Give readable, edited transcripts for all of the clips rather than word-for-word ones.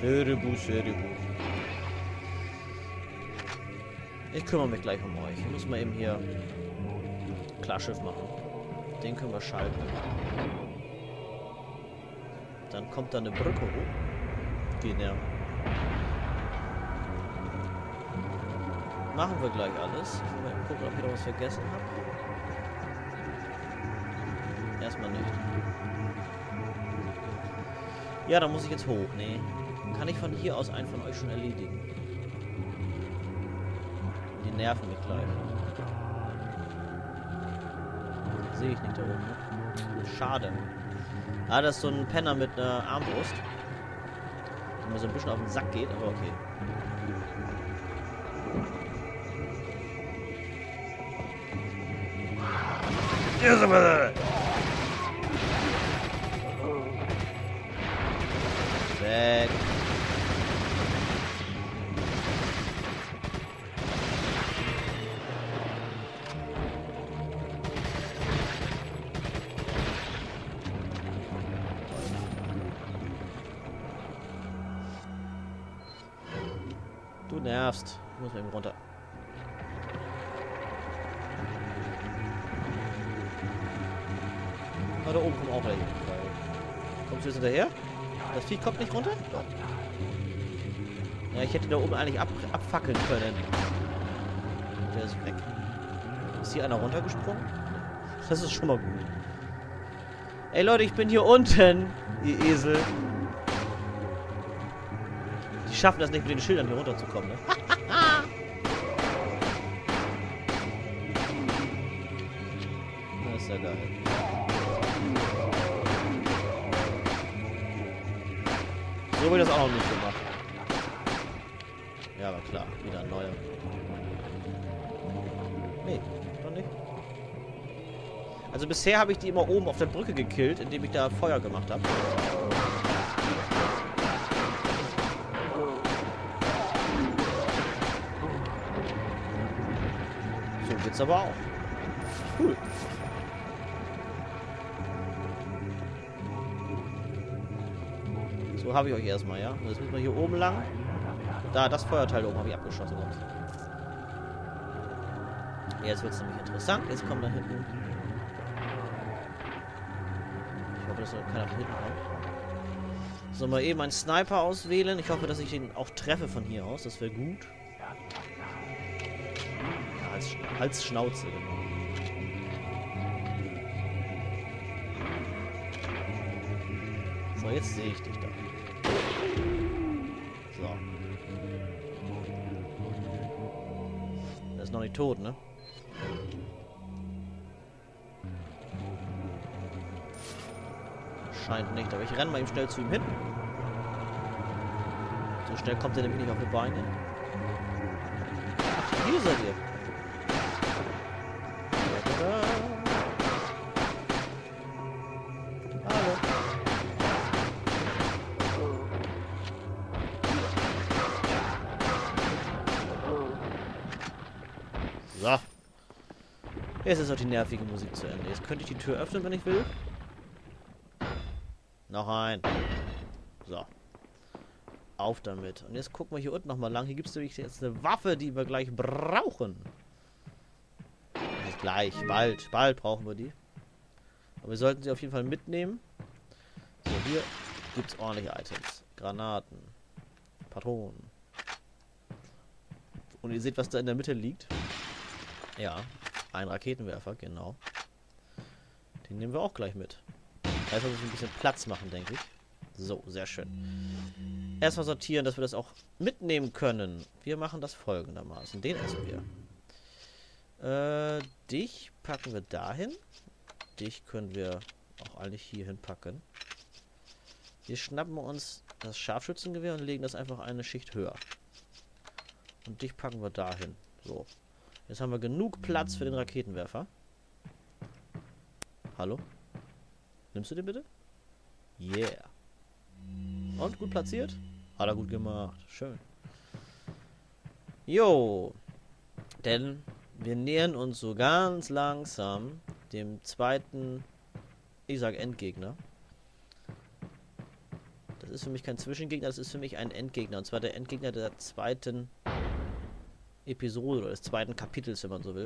Seribus, Seribus. Ich kümmere mich gleich um euch. Ich muss mal eben hier Klarschiff machen. Den können wir schalten. Dann kommt da eine Brücke hoch. Geht ja. Machen wir gleich alles. Ich will mal eben gucken, ob ich noch was vergessen habe. Erstmal nicht. Ja, da muss ich jetzt hoch. Nee. Kann ich von hier aus einen von euch schon erledigen. Die nerven mich gleich. Sehe ich nicht da oben. Ne? Schade. Ah, das ist so ein Penner mit einer Armbrust. Der mir so ein bisschen auf den Sack geht, aber okay. Weg. Du nervst. Ich muss mal eben runter. Ah, da oben kommt auch welche. Kommst du jetzt hinterher? Das Vieh kommt nicht runter? Doch. Ja, ich hätte da oben eigentlich abfackeln können. Der ist weg. Ist hier einer runtergesprungen? Das ist schon mal gut. Ey Leute, ich bin hier unten, ihr Esel. Die schaffen das nicht mit den Schildern hier runterzukommen, ne? Das ist ja geil. So wird das auch noch nicht gemacht. Ja, aber klar, wieder ein neuer. Nee, doch nicht. Also bisher habe ich die immer oben auf der Brücke gekillt, indem ich da Feuer gemacht habe. So geht's aber auch. Cool. So habe ich euch erstmal, ja. Und jetzt müssen wir hier oben lang. Da, das Feuerteil oben habe ich abgeschossen. Jetzt wird es nämlich interessant. Jetzt kommt da hinten. Ich hoffe, dass da keiner von hinten kommt. So, mal eben einen Sniper auswählen. Ich hoffe, dass ich ihn auch treffe von hier aus. Das wäre gut. Ja, als Schnauze, genau. So, jetzt sehe ich dich da. So. Der ist noch nicht tot, ne? Scheint nicht, aber ich renne mal eben schnell zu ihm hin. So schnell kommt er nämlich nicht auf die Beine. Ach, hier seid ihr. Hallo. So. Jetzt ist auch die nervige Musik zu Ende. Jetzt könnte ich die Tür öffnen, wenn ich will. Noch ein. So. Auf damit. Und jetzt gucken wir hier unten nochmal lang. Hier gibt es nämlich jetzt eine Waffe, die wir gleich brauchen. Nicht gleich. Bald. Bald brauchen wir die. Aber wir sollten sie auf jeden Fall mitnehmen. So, hier gibt es ordentliche Items. Granaten. Patronen. Und ihr seht, was da in der Mitte liegt. Ja. Ein Raketenwerfer, genau. Den nehmen wir auch gleich mit. Einfach ein bisschen Platz machen, denke ich. So, sehr schön. Erstmal sortieren, dass wir das auch mitnehmen können. Wir machen das folgendermaßen. Den essen wir. Dich packen wir dahin. Dich können wir auch eigentlich hier hinpacken. Hier schnappen wir uns das Scharfschützengewehr und legen das einfach eine Schicht höher. Und dich packen wir dahin. So. Jetzt haben wir genug Platz für den Raketenwerfer. Hallo? Nimmst du den bitte? Yeah. Und gut platziert? Hat er gut gemacht. Schön. Jo. Denn wir nähern uns so ganz langsam dem zweiten, ich sag Endgegner. Das ist für mich kein Zwischengegner, das ist für mich ein Endgegner. Und zwar der Endgegner der zweiten Episode oder des zweiten Kapitels, wenn man so will.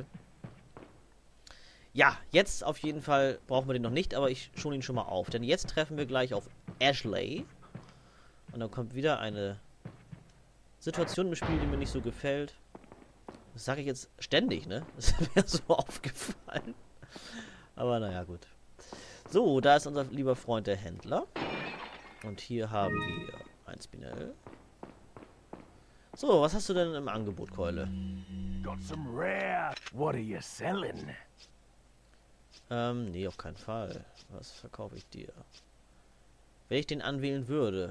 Ja, jetzt auf jeden Fall brauchen wir den noch nicht, aber ich schone ihn schon mal auf. Denn jetzt treffen wir gleich auf Ashley. Und dann kommt wieder eine Situation im Spiel, die mir nicht so gefällt. Das sage ich jetzt ständig, ne? Das ist mir so aufgefallen. Aber naja, gut. So, da ist unser lieber Freund der Händler. Und hier haben wir ein Spinell. So, was hast du denn im Angebot, Keule? Got some rare. What are you selling? Nee, auf keinen Fall. Was verkaufe ich dir? Wenn ich den anwählen würde.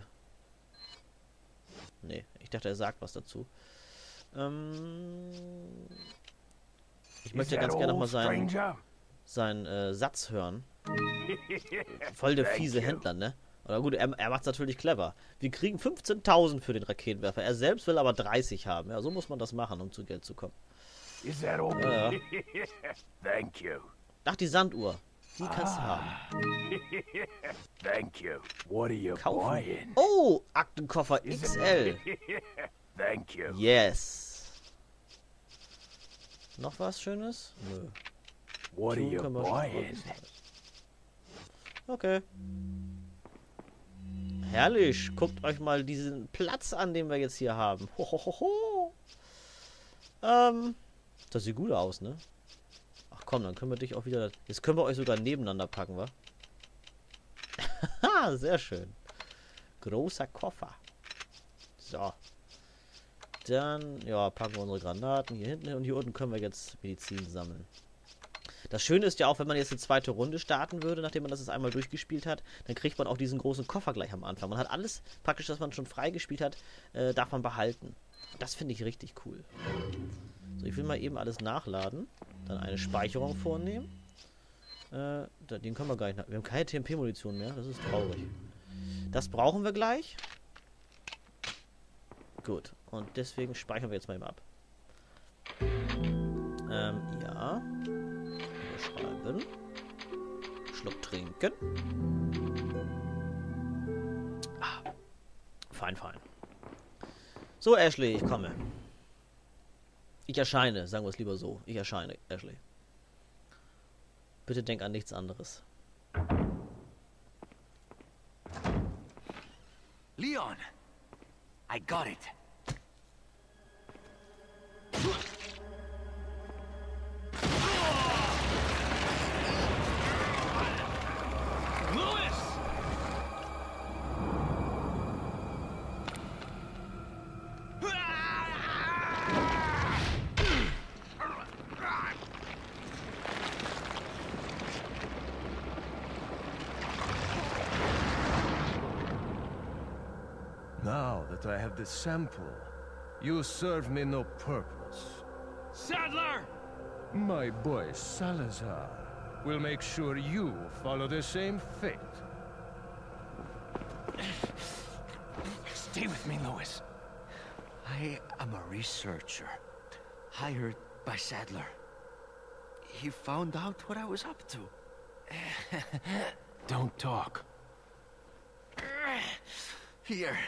Nee, ich dachte, er sagt was dazu. Ich möchte ganz gerne nochmal seinen Satz hören. Voll der fiese Händler, ne? Oder gut, er macht es natürlich clever. Wir kriegen 15.000 für den Raketenwerfer. Er selbst will aber 30 haben. Ja, so muss man das machen, um zu Geld zu kommen. Ja. Thank you. Ach, die Sanduhr. Die kannst du haben. Thank you. What are you Kaufen. buying? Oh, Aktenkoffer XL. Thank you. Yes. Noch was Schönes? Nö. What are you Können wir schon buying? Okay. Herrlich. Guckt euch mal diesen Platz an, den wir jetzt hier haben. Hohoho. Das sieht gut aus, ne? Ach komm, dann können wir dich auch wieder... Jetzt können wir euch sogar nebeneinander packen, wa? Haha, sehr schön. Großer Koffer. So. Dann, ja, packen wir unsere Granaten hier hinten hin und hier unten können wir jetzt Medizin sammeln. Das Schöne ist ja auch, wenn man jetzt eine zweite Runde starten würde, nachdem man das jetzt einmal durchgespielt hat, dann kriegt man auch diesen großen Koffer gleich am Anfang. Man hat alles praktisch, das man schon freigespielt hat, darf man behalten. Das finde ich richtig cool. So, ich will mal eben alles nachladen. Dann eine Speicherung vornehmen. Den können wir gar nicht... Wir haben keine TMP-Munition mehr. Das ist traurig. Das brauchen wir gleich. Gut. Und deswegen speichern wir jetzt mal eben ab. Ja. Überschreiben. Schluck trinken. Ah. Fein, fein. So, Ashley, ich komme. Ich erscheine, sagen wir es lieber so. Ich erscheine, Ashley. Bitte denk an nichts anderes. Leon, I got it. Now that I have the sample, you serve me no purpose. Sadler! My boy Salazar will make sure you follow the same fate. Stay with me, Louis. I am a researcher, hired by Sadler. He found out what I was up to. Don't talk. Here.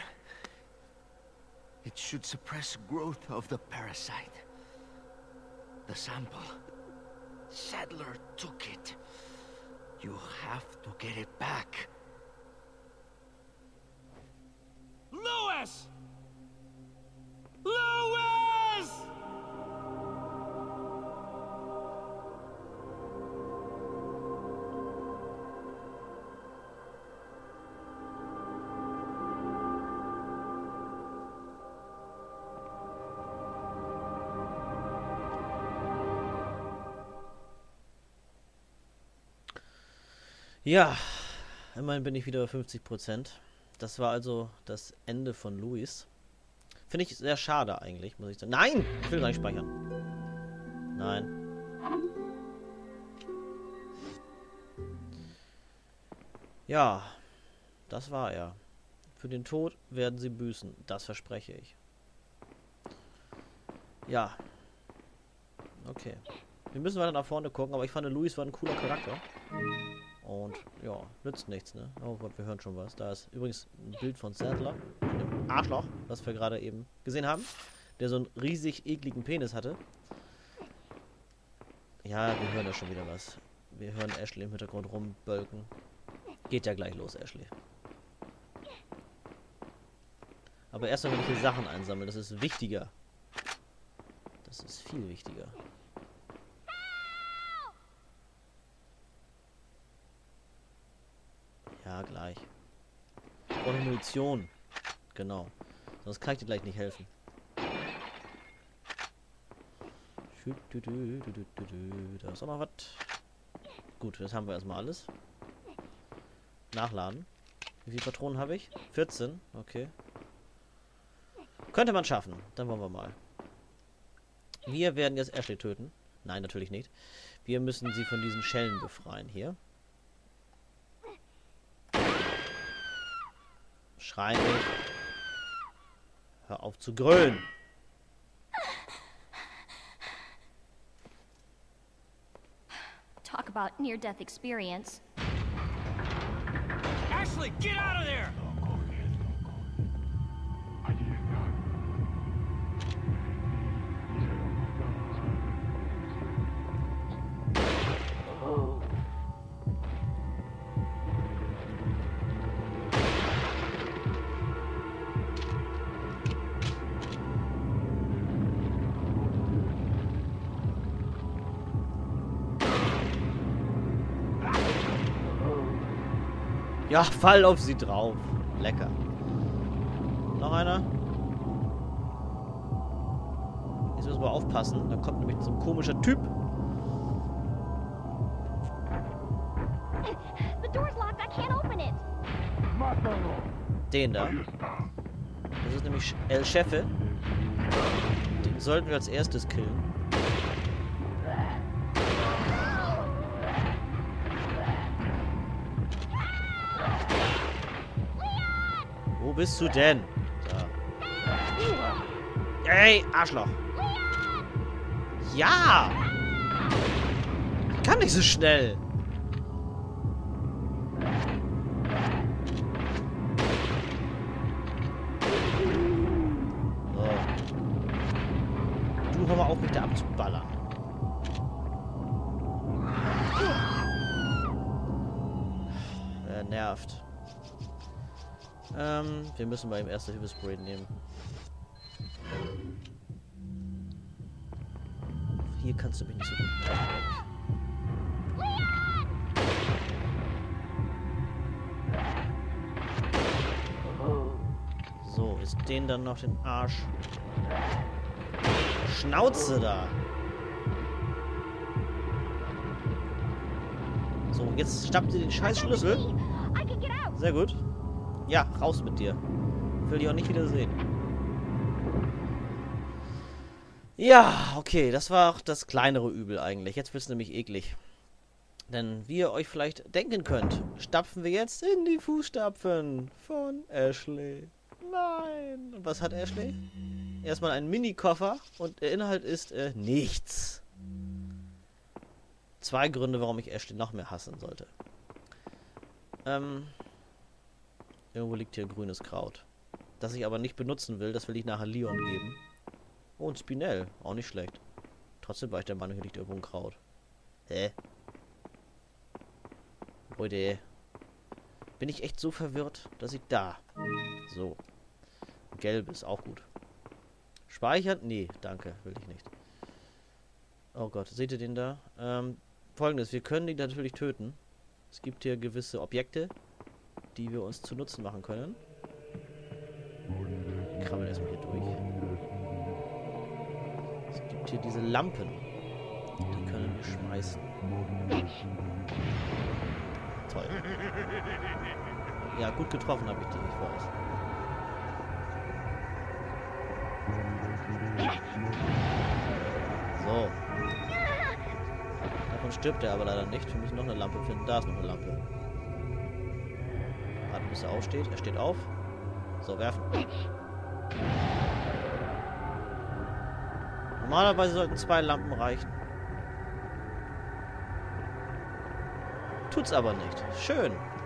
It should suppress growth of the parasite. The sample. Sadler took it. You have to get it back. Louis! Louis! Ja, immerhin bin ich wieder bei 50%. Das war also das Ende von Louis. Finde ich sehr schade eigentlich, muss ich sagen. Nein! Ich will gar nicht speichern. Nein. Ja, das war er. Für den Tod werden sie büßen. Das verspreche ich. Ja. Okay. Wir müssen weiter nach vorne gucken, aber ich fand, Louis war ein cooler Charakter. Und ja, nützt nichts, ne? Oh Gott, wir hören schon was. Da ist übrigens ein Bild von Sadler, dem Arschloch, was wir gerade eben gesehen haben, der so einen riesig ekligen Penis hatte. Ja, wir hören da schon wieder was. Wir hören Ashley im Hintergrund rumbölken. Geht ja gleich los, Ashley. Aber erstmal will ich hier Sachen einsammeln. Das ist wichtiger. Das ist viel wichtiger. Ja, gleich. Ich brauche Munition. Genau. Sonst kann ich dir gleich nicht helfen. Da ist auch noch was. Gut, das haben wir erstmal alles. Nachladen. Wie viele Patronen habe ich? 14. Okay. Könnte man schaffen. Dann wollen wir mal. Wir werden jetzt Ashley töten. Nein, natürlich nicht. Wir müssen sie von diesen Schellen befreien hier. Schrei nicht. Hör auf zu grölen. Talk about near-death experience. Ashley, get out of there! Ja, fall auf sie drauf. Lecker. Noch einer? Jetzt müssen wir aufpassen. Da kommt nämlich so ein komischer Typ. The door's locked. I can't open it. Den da. Das ist nämlich El Chefe. Den sollten wir als erstes killen. Wo bist du denn? Da. Ey, Arschloch. Ja! Ich kann nicht so schnell. So. Du hör mal auf, mich da abzuballern. Nervt. Wir müssen bei ihm erste Hilfespray nehmen. Hier kannst du mich nicht so gut machen. So, ist den dann noch den Arsch. Schnauze da! So, jetzt schnappt ihr den scheiß Schlüssel. Sehr gut. Ja, raus mit dir. Will dich auch nicht wieder sehen. Ja, okay, das war auch das kleinere Übel eigentlich. Jetzt wird es nämlich eklig. Denn wie ihr euch vielleicht denken könnt, stapfen wir jetzt in die Fußstapfen von Ashley. Nein. Und was hat Ashley? Erstmal einen Mini-Koffer und der Inhalt ist nichts. 2 Gründe, warum ich Ashley noch mehr hassen sollte. Irgendwo liegt hier grünes Kraut. Das ich aber nicht benutzen will, das will ich nachher Leon geben. Oh, und Spinell. Auch nicht schlecht. Trotzdem war ich der Meinung, hier liegt irgendwo ein Kraut. Hä? Leute. Bin ich echt so verwirrt, dass ich da. So. Gelbes, auch gut. Speichern? Nee, danke. Will ich nicht. Oh Gott, seht ihr den da? Folgendes, wir können ihn natürlich töten. Es gibt hier gewisse Objekte, die wir uns zu Nutzen machen können. Wir krabbeln erstmal hier durch. Es gibt hier diese Lampen. Die können wir schmeißen. Toll. Ja, gut getroffen habe ich die, ich weiß. So. Davon stirbt er aber leider nicht. Wir müssen noch eine Lampe finden. Da ist noch eine Lampe. Warten, bis er aufsteht. Er steht auf. So, werfen. Normalerweise sollten 2 Lampen reichen. Tut's aber nicht. Schön.